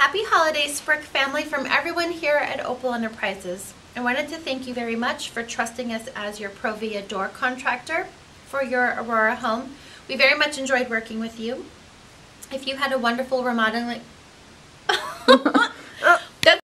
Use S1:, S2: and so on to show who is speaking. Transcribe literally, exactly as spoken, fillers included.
S1: Happy holidays, Sprick family, from everyone here at Opal Enterprises. I wanted to thank you very much for trusting us as your Provia door contractor for your Aurora home. We very much enjoyed working with you. If you had a wonderful remodeling...